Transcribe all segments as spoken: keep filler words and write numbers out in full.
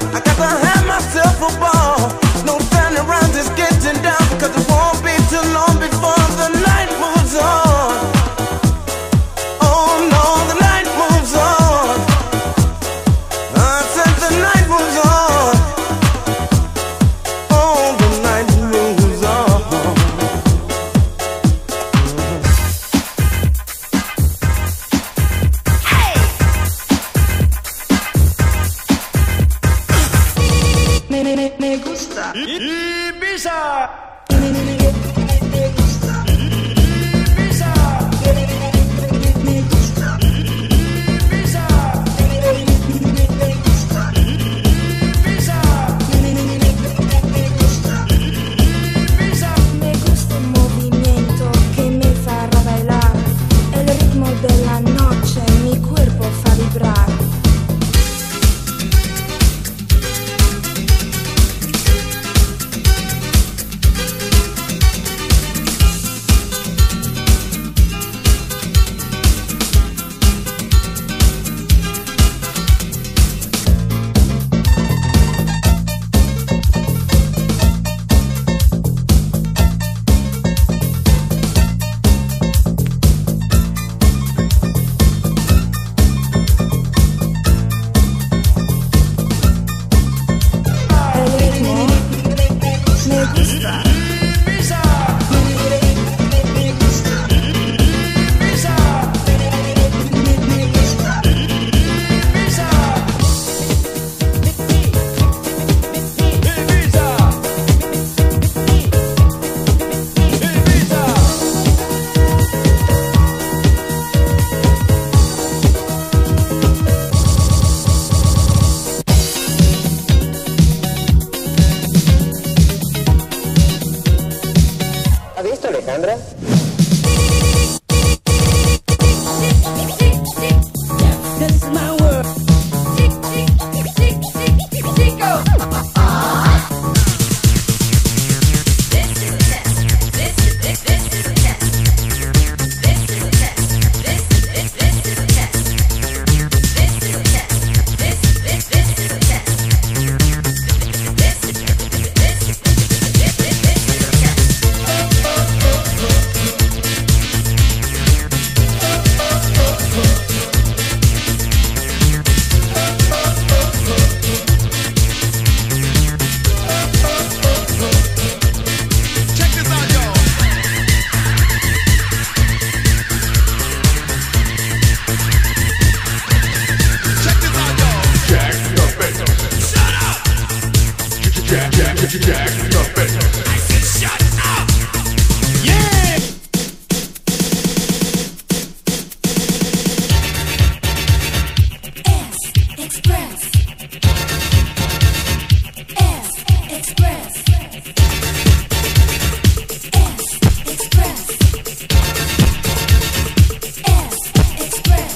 I got to have myself a ball. No standing around, just getting down, because it won't be too long before the night moves on. Oh no, the night moves on. I said the night moves on. Oh, the night moves on. Hey! Me, me, me, me gusta. Ibiza! Me, me, me, me, me gusta. Ibiza! Me, me, me, me, me gusta. Ibiza! Me, me, me, me, me gusta. Ibiza! Me, me, me, me, me gusta. Ibiza! Me gusta el movimiento que me fará bailar, el ritmo de la noche mi cuerpo fa vibrar. El ritmo me gusta. Ibiza! Me gusta. Ibiza! Me gusta. Ibiza! Ibiza! Ibiza! ¿Has visto, Alejandra? This is my world. Check this out, y'all. Check this out, y'all. Jack the bass. Shut up! Jack, Jack, Jack, Jack the bass. I said shut up! Yeah! Express. S Express. S Express. S Express.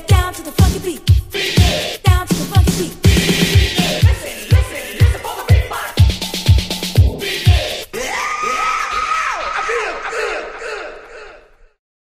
down to the funky beat. Down